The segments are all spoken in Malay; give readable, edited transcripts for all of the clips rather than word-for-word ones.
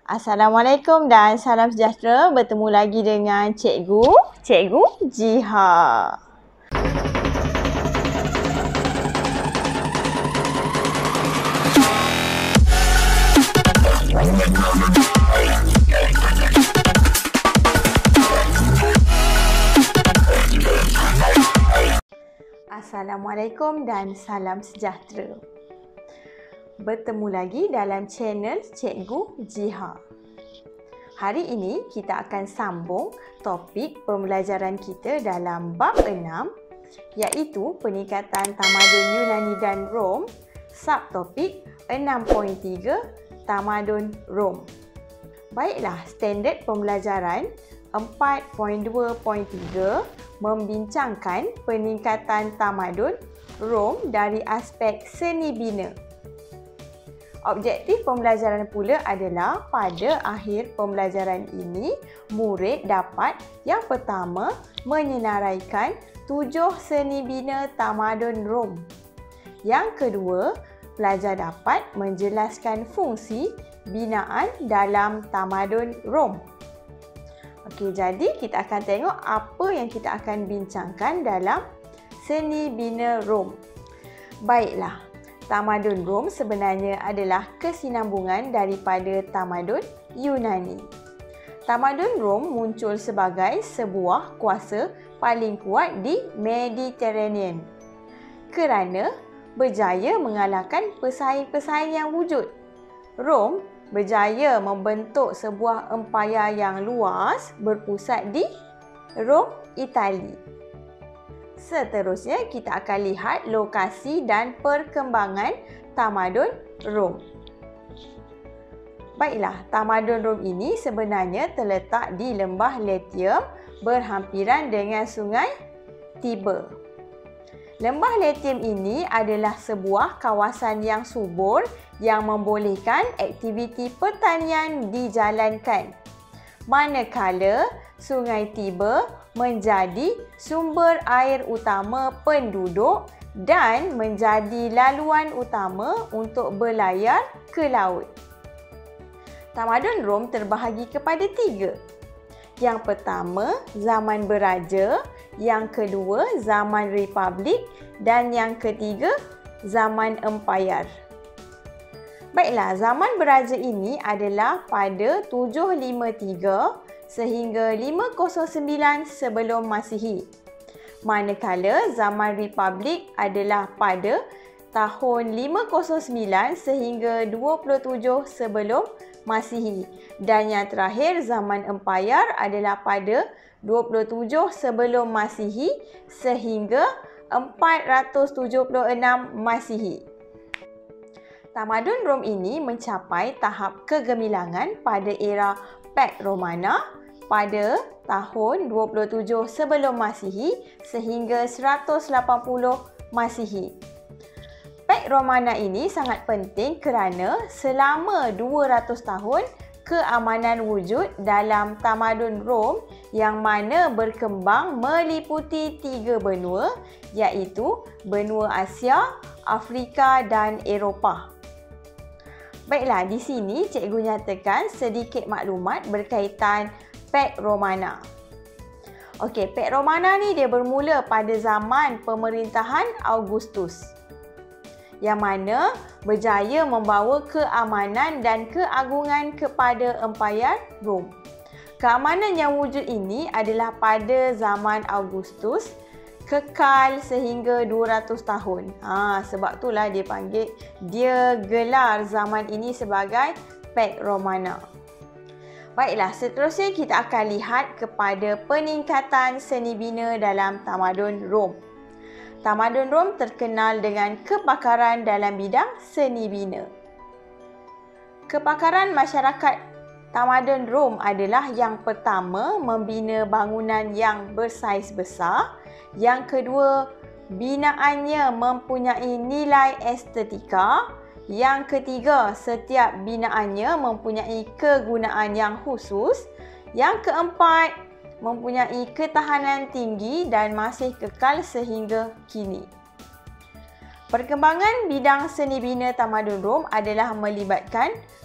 Assalamualaikum dan salam sejahtera. Bertemu lagi dengan Cikgu Jiha. Assalamualaikum dan salam sejahtera. Bertemu lagi dalam channel Cikgu Jiha. Hari ini kita akan sambung topik pembelajaran kita dalam bab 6 iaitu peningkatan tamadun Yunani dan Rom, subtopik 6.3 tamadun Rom. Baiklah, standard pembelajaran 4.2.3 membincangkan peningkatan tamadun Rom dari aspek seni bina. Objektif pembelajaran pula adalah pada akhir pembelajaran ini, murid dapat yang pertama menyenaraikan 7 seni bina tamadun Rom. Yang kedua, pelajar dapat menjelaskan fungsi binaan dalam tamadun Rom. Okey, jadi kita akan tengok apa yang kita akan bincangkan dalam seni bina Rom. Baiklah. Tamadun Rom sebenarnya adalah kesinambungan daripada tamadun Yunani. Tamadun Rom muncul sebagai sebuah kuasa paling kuat di Mediterranean kerana berjaya mengalahkan pesaing-pesaing yang wujud. Rom berjaya membentuk sebuah empayar yang luas berpusat di Rom, Itali. Seterusnya, kita akan lihat lokasi dan perkembangan tamadun Rom. Baiklah, tamadun Rom ini sebenarnya terletak di lembah Latium berhampiran dengan sungai Tiber. Lembah Latium ini adalah sebuah kawasan yang subur yang membolehkan aktiviti pertanian dijalankan. Manakala sungai Tiber menjadi sumber air utama penduduk dan menjadi laluan utama untuk berlayar ke laut. Tamadun Rom terbahagi kepada 3. Yang pertama, zaman beraja, yang kedua, zaman republik dan yang ketiga, zaman empayar. Baiklah, zaman beraja ini adalah pada 753 sehingga 509 sebelum Masihi. Manakala zaman republik adalah pada tahun 509 sehingga 27 sebelum Masihi. Dan yang terakhir, zaman empayar adalah pada 27 sebelum Masihi sehingga 476 Masihi. Tamadun Rom ini mencapai tahap kegemilangan pada era Pax Romana pada tahun 27 sebelum Masihi sehingga 180 Masihi. Pax Romana ini sangat penting kerana selama 200 tahun keamanan wujud dalam tamadun Rom yang mana berkembang meliputi 3 benua iaitu benua Asia, Afrika dan Eropah. Baiklah, di sini cikgu nyatakan sedikit maklumat berkaitan Pax Romana. Okey, Pax Romana ni dia bermula pada zaman pemerintahan Augustus yang mana berjaya membawa keamanan dan keagungan kepada empayar Rom. Keamanan yang wujud ini adalah pada zaman Augustus kekal sehingga 200 tahun. Sebab itulah dia gelar zaman ini sebagai Pax Romana. Baiklah, seterusnya kita akan lihat kepada peningkatan seni bina dalam tamadun Rom. Tamadun Rom terkenal dengan kepakaran dalam bidang seni bina. Kepakaran masyarakat tamadun Rom adalah yang pertama membina bangunan yang bersaiz besar. Yang kedua, binaannya mempunyai nilai estetika. Yang ketiga, setiap binaannya mempunyai kegunaan yang khusus. Yang keempat, mempunyai ketahanan tinggi dan masih kekal sehingga kini. Perkembangan bidang seni bina tamadun Rom adalah melibatkan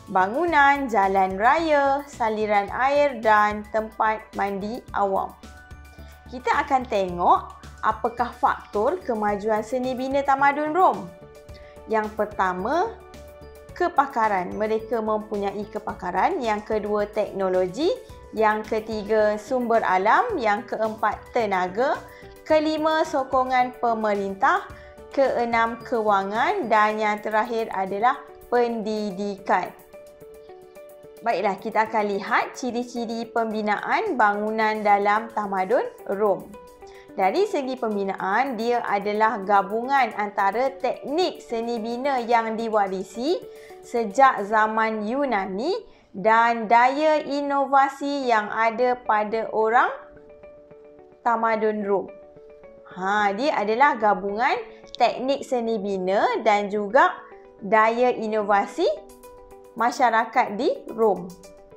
bangunan, jalan raya, saliran air dan tempat mandi awam. Kita akan tengok apakah faktor kemajuan seni bina tamadun Rom. Yang pertama, kepakaran. Mereka mempunyai kepakaran. Yang kedua, teknologi. Yang ketiga, sumber alam. Yang keempat, tenaga. Kelima, sokongan pemerintah. Keenam, kewangan. Dan yang terakhir adalah pendidikan. Baiklah, kita akan lihat ciri-ciri pembinaan bangunan dalam tamadun Rom. Dari segi pembinaan, dia adalah gabungan antara teknik seni bina yang diwarisi sejak zaman Yunani dan daya inovasi yang ada pada orang tamadun Rom. Dia adalah gabungan teknik seni bina dan juga daya inovasi masyarakat di Rom.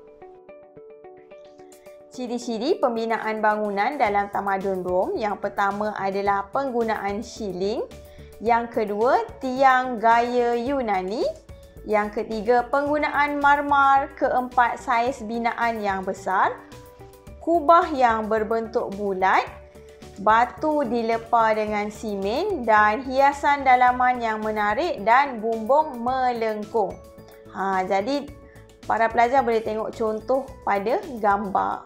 Ciri-ciri pembinaan bangunan dalam tamadun Rom, yang pertama adalah penggunaan shilling, yang kedua tiang gaya Yunani, yang ketiga penggunaan marmar, keempat saiz binaan yang besar, kubah yang berbentuk bulat, batu dilepa dengan simen dan hiasan dalaman yang menarik dan bumbung melengkung. Jadi para pelajar boleh tengok contoh pada gambar.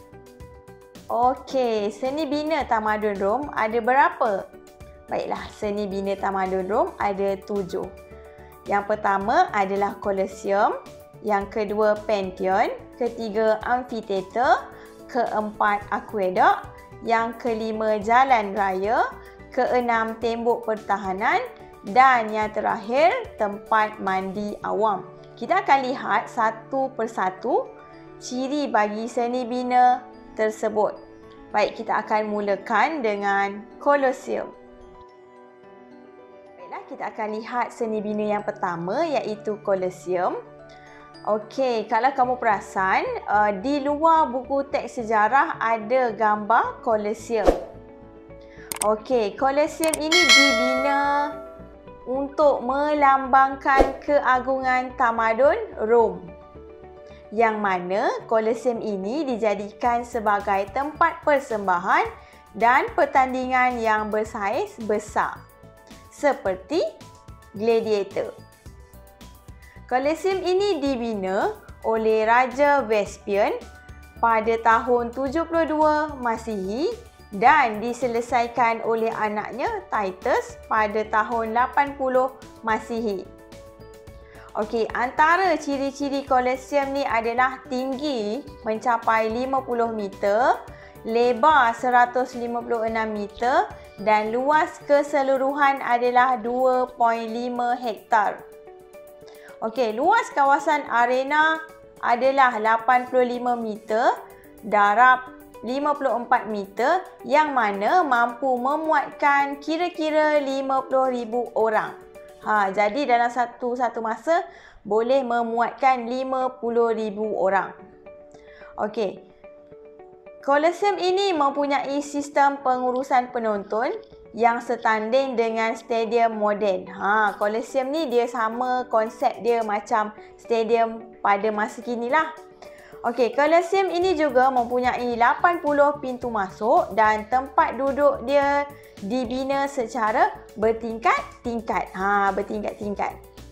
Okey, seni bina tamadun Rom ada berapa? Baiklah, seni bina tamadun Rom ada 7. Yang pertama adalah Colosseum, yang kedua Pantheon, ketiga Amphitheater, keempat Aqueduct, yang kelima Jalan Raya, keenam Tembok Pertahanan dan yang terakhir tempat mandi awam. Kita akan lihat satu persatu ciri bagi seni bina tersebut. Baik, kita akan mulakan dengan Colosseum. Baiklah, kita akan lihat seni bina yang pertama iaitu Colosseum. Okey, kalau kamu perasan, di luar buku teks sejarah ada gambar Colosseum. Okey, Colosseum ini dibina untuk melambangkan keagungan tamadun Rom. Yang mana Colosseum ini dijadikan sebagai tempat persembahan dan pertandingan yang bersaiz besar. Seperti gladiator. Colosseum ini dibina oleh Raja Vespasian pada tahun 72 Masihi dan diselesaikan oleh anaknya Titus pada tahun 80 Masihi. Okey, antara ciri-ciri Colosseum ni adalah tinggi mencapai 50 meter, lebar 156 meter dan luas keseluruhan adalah 2.5 hektar. Okey, luas kawasan arena adalah 85 meter, darab 54 meter yang mana mampu memuatkan kira-kira 50,000 orang. Jadi dalam satu masa boleh memuatkan 50,000 orang. Okey. Colosseum ini mempunyai sistem pengurusan penonton yang setanding dengan stadium moden. Colosseum ni dia sama konsep dia macam stadium pada masa kini lah. Okey, Colosseum ini juga mempunyai 80 pintu masuk dan tempat duduk dia dibina secara bertingkat-tingkat. Bertingkat-tingkat.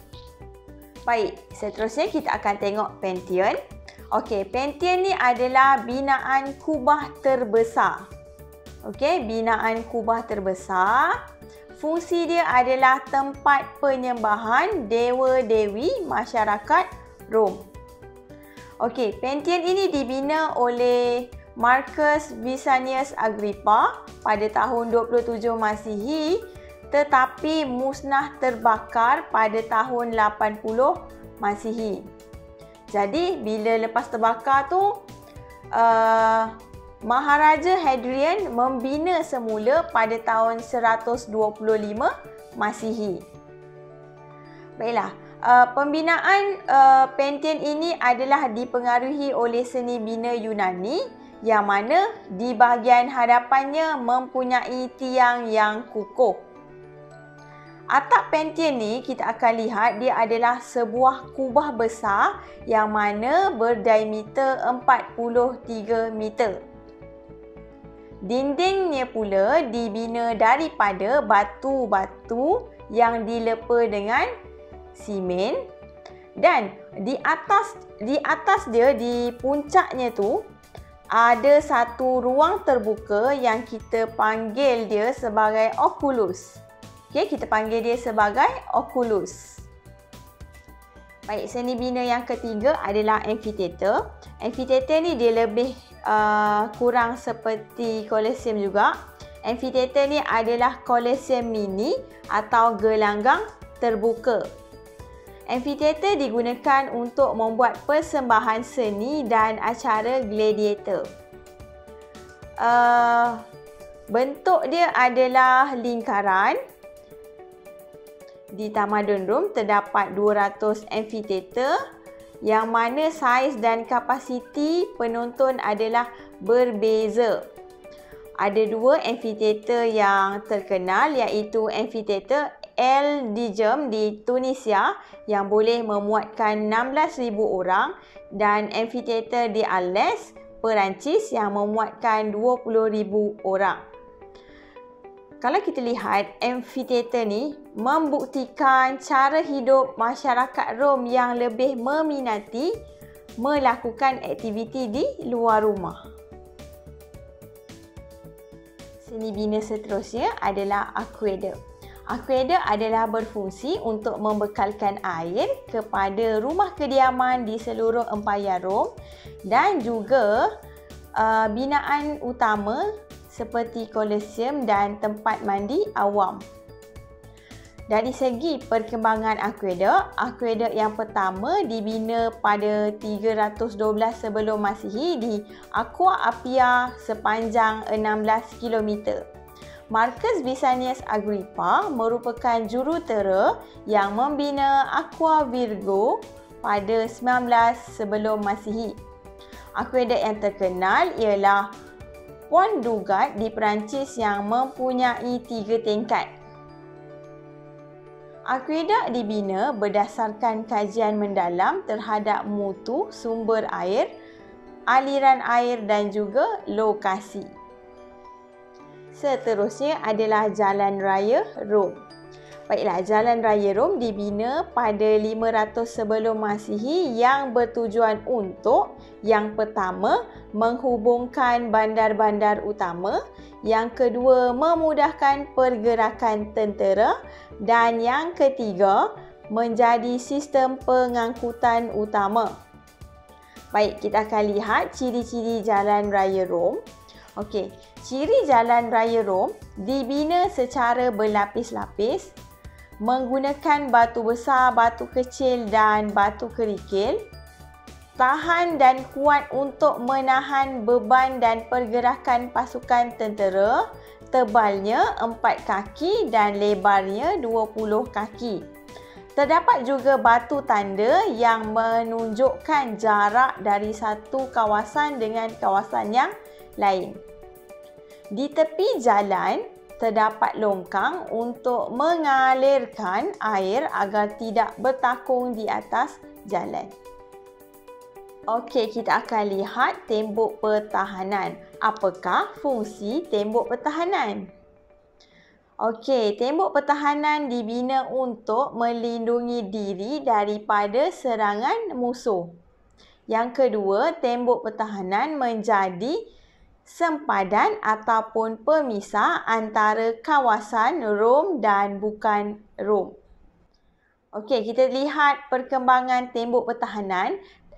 Baik, seterusnya kita akan tengok Pantheon. Okey, Pantheon ni adalah binaan kubah terbesar. Okey, binaan kubah terbesar. Fungsi dia adalah tempat penyembahan dewa-dewi masyarakat Rom. Okey, Pantheon ini dibina oleh Marcus Vicinius Agrippa pada tahun 27 Masihi tetapi musnah terbakar pada tahun 80 Masihi. Jadi, bila lepas terbakar tu, Maharaja Hadrian membina semula pada tahun 125 Masihi. Baiklah. Pembinaan Pantheon ini adalah dipengaruhi oleh seni bina Yunani yang mana di bahagian hadapannya mempunyai tiang yang kukuh. Atap pentien ni kita akan lihat dia adalah sebuah kubah besar yang mana berdiameter 43 meter. Dindingnya pula dibina daripada batu-batu yang dilepa dengan simen, dan di atas dia, di puncaknya tu ada satu ruang terbuka yang kita panggil dia sebagai oculus. Okey, kita panggil dia sebagai oculus. Baik, seni bina yang ketiga adalah amphitheater. Amphitheater ni dia lebih kurang seperti Colosseum juga. Amphitheater ni adalah Colosseum mini atau gelanggang terbuka. Amphitheater digunakan untuk membuat persembahan seni dan acara gladiator. Bentuk dia adalah lingkaran. Di Tamadun Rom terdapat 200 amphitheater yang mana saiz dan kapasiti penonton adalah berbeza. Ada dua amphitheater yang terkenal iaitu amphitheater El Dijem di Tunisia yang boleh memuatkan 16,000 orang dan amphitheater di Arles, Perancis yang memuatkan 20,000 orang. Kalau kita lihat, amphitheater ni membuktikan cara hidup masyarakat Rom yang lebih meminati melakukan aktiviti di luar rumah. Seni bina seterusnya adalah aqueduct. Aqueduct adalah berfungsi untuk membekalkan air kepada rumah kediaman di seluruh empayar Rom dan juga binaan utama seperti Colosseum dan tempat mandi awam. Dari segi perkembangan akueduk yang pertama dibina pada 312 sebelum Masihi di Aqua Appia sepanjang 16 km. Marcus Vicinius Agrippa merupakan jurutera yang membina Aqua Virgo pada 19 sebelum Masihi. Akueduk yang terkenal ialah Pont du Gard di Perancis yang mempunyai 3 tingkat. Akueduk dibina berdasarkan kajian mendalam terhadap mutu sumber air, aliran air dan juga lokasi. Seterusnya adalah Jalan Raya Rom. Baiklah, Jalan Raya Rom dibina pada 500 sebelum Masihi yang bertujuan untuk yang pertama, menghubungkan bandar-bandar utama, yang kedua, memudahkan pergerakan tentera dan yang ketiga, menjadi sistem pengangkutan utama. Baik, kita akan lihat ciri-ciri Jalan Raya Rom. Okey, ciri Jalan Raya Rom dibina secara berlapis-lapis, menggunakan batu besar, batu kecil dan batu kerikil, tahan dan kuat untuk menahan beban dan pergerakan pasukan tentera, tebalnya 4 kaki dan lebarnya 20 kaki. Terdapat juga batu tanda yang menunjukkan jarak dari satu kawasan dengan kawasan yang lain. Di tepi jalan terdapat longkang untuk mengalirkan air agar tidak bertakung di atas jalan. Okey, kita akan lihat tembok pertahanan. Apakah fungsi tembok pertahanan? Okey, tembok pertahanan dibina untuk melindungi diri daripada serangan musuh. Yang kedua, tembok pertahanan menjadi sempadan ataupun pemisah antara kawasan Rom dan bukan Rom. Okey, kita lihat perkembangan tembok pertahanan.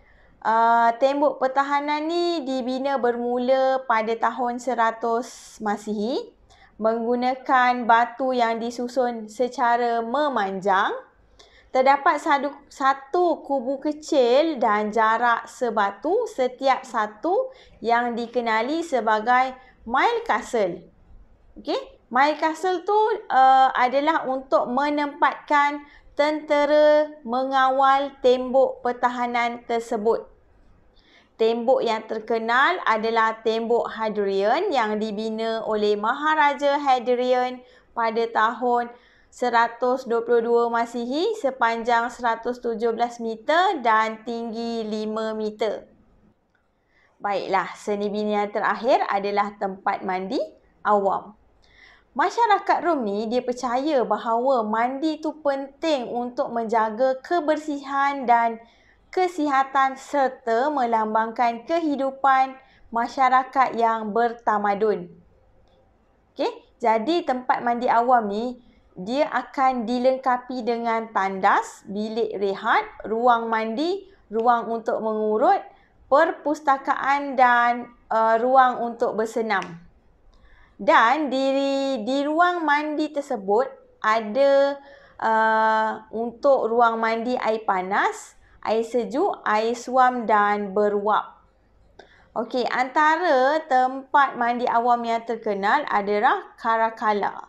Tembok pertahanan ni dibina bermula pada tahun 100 Masihi menggunakan batu yang disusun secara memanjang. Terdapat satu kubu kecil dan jarak sebatu setiap satu yang dikenali sebagai mile castle. Okey, mile castle tu adalah untuk menempatkan tentera mengawal tembok pertahanan tersebut. Tembok yang terkenal adalah tembok Hadrian yang dibina oleh Maharaja Hadrian pada tahun 122 Masihi sepanjang 117 meter dan tinggi 5 meter. Baiklah, seni bina yang terakhir adalah tempat mandi awam. Masyarakat Rom ni dia percaya bahawa mandi tu penting untuk menjaga kebersihan dan kesihatan serta melambangkan kehidupan masyarakat yang bertamadun. Okey, jadi tempat mandi awam ni dia akan dilengkapi dengan tandas, bilik rehat, ruang mandi, ruang untuk mengurut, perpustakaan dan ruang untuk bersenam. Dan di ruang mandi tersebut ada untuk ruang mandi air panas, air sejuk, air suam dan beruap. Okey, antara tempat mandi awam yang terkenal adalah Karakala.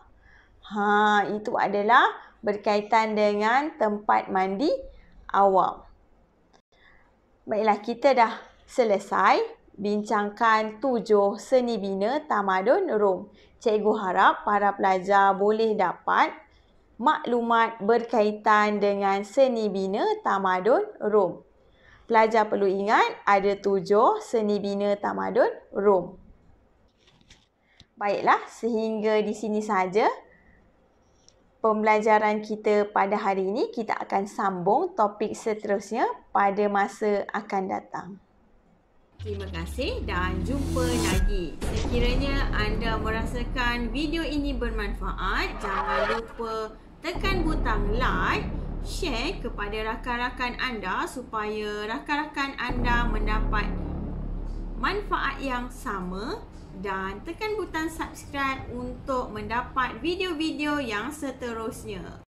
Itu adalah berkaitan dengan tempat mandi awam. Baiklah, kita dah selesai bincangkan 7 seni bina tamadun Rom. Cikgu harap para pelajar boleh dapat maklumat berkaitan dengan seni bina tamadun Rom. Pelajar perlu ingat ada 7 seni bina tamadun Rom. Baiklah, sehingga di sini sahaja pembelajaran kita pada hari ini. Kita akan sambung topik seterusnya pada masa akan datang. Terima kasih dan jumpa lagi. Sekiranya anda merasakan video ini bermanfaat, jangan lupa tekan butang like, share kepada rakan-rakan anda supaya rakan-rakan anda mendapat manfaat yang sama dan tekan butang subscribe untuk mendapat video-video yang seterusnya.